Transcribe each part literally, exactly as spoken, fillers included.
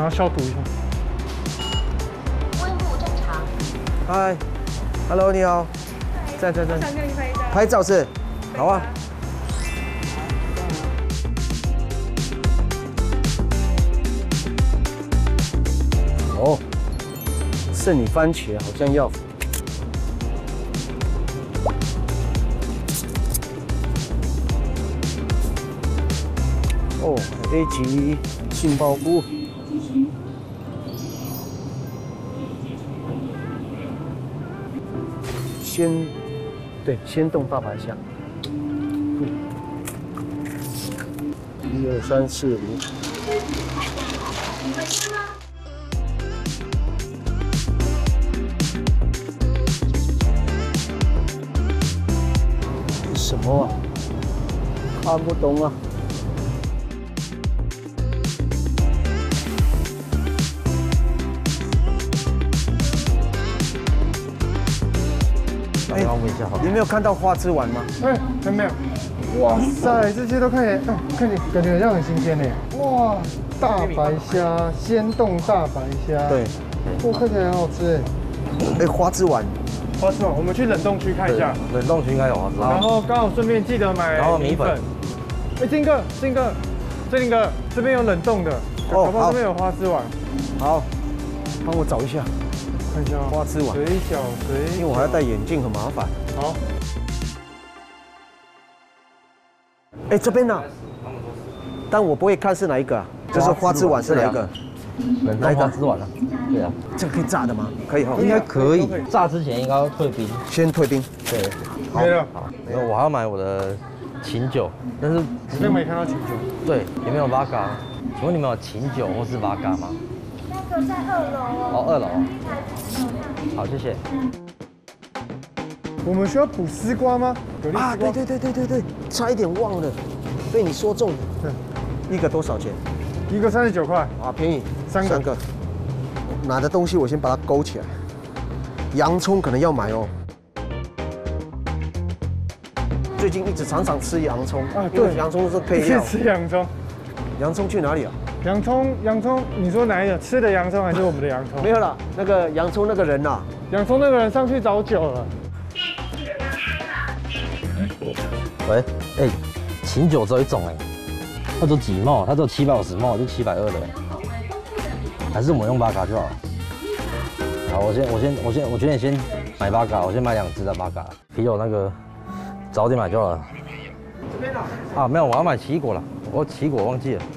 要消毒一下。 温度正常。 嗨 ，Hello， 你好。在在在。 想跟你拍照。 拍照是？好啊。哦，圣女番茄好像要。哦 ，A 级杏鲍菇。鲜，对，鲜冻大白虾。一二三四五。什么啊？看不懂啊。哎，你没有看到花枝丸吗？ 哎，还没有。哇塞，这些都看起来，哎，看起来感觉好像很新鲜呢。哇，大白虾，鲜冻大白虾。 对。 哇，看起来很好吃哎。哎，花枝丸。 花枝丸，我们去冷冻区看一下。 冷冻区应该有花枝丸。 然后刚好顺便记得买。 然后米粉。 哎，金哥，金哥，振林哥，这边有冷冻的。哦，好。这边有花枝丸。 好，帮我找一下。 看一下花枝丸。 水饺，水饺。 因为我还要戴眼镜，很麻烦。 好。 哎，这边呢？但我不会看是哪一个啊。就是花枝丸是哪一个？ 冷冻花枝丸啊。对啊。 这个可以炸的吗？可以哈。 应该可以。炸之前应该要退冰。 先退冰。 对。 没了。 好，因为我还要买我的琴酒，但是这边没看到琴酒。 对，有没有 Vodka？请问你们有琴酒或是 Vodka 吗？ 那个在二楼哦。 哦，二楼。好，谢谢。 我们需要补丝瓜吗？ 啊，对对对对对对，差一点忘了，被你说中了。对，一个多少钱？ 一个三十九块。 啊，便宜。 三个。 三个。拿的东西我先把它勾起来。洋葱可能要买哦。最近一直常常吃洋葱啊，对，洋葱是配料。 吃洋葱。 洋葱去哪里啊？ 洋葱，洋葱，你说哪一个？吃的洋葱还是我们的洋葱？ 没有啦，那个洋葱那个人呐， 洋葱那个人上去找酒了。 喂，哎，琴酒只有一种哎，它只有几毛，它只有七百五十毛，就七百二的，还是我们用巴卡就好了。好，我先我先我先我决定先买巴卡，我先买两支的巴卡。啤酒那个早点买就好了。 这边呢？ 啊，没有，我要买奇异果了，我奇异果忘记了。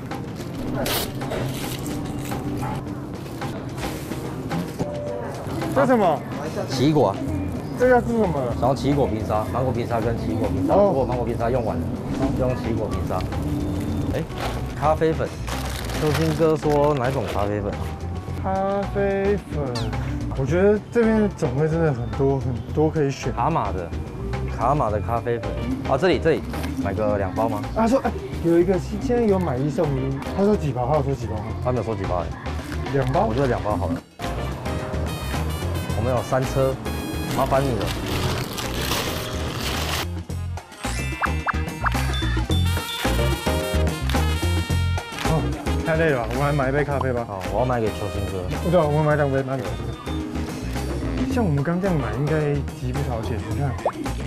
这什么？ 奇异果啊。 这个是什么？ 然后奇异果冰沙，芒果冰沙跟奇异果冰沙，如果芒果冰沙用完了，就用奇异果冰沙。哎，咖啡粉，秋兴哥说哪种咖啡粉？ 咖啡粉，我觉得这边的种类真的很多很多可以选。 卡玛的，卡玛的咖啡粉。啊，这里这里买个两包吗？ 他说哎，有一个现在有买一送一，他说几包？他有说几包吗？ 他没有说几包哎。 两包？ 我觉得两包好了。我们有三车。麻烦你了。 哦，太累了，我们来买一杯咖啡吧。 好，我要买给秋兴哥。 不对，我们买两杯，买给秋兴哥。像我们刚这样买，应该极不少钱。你看，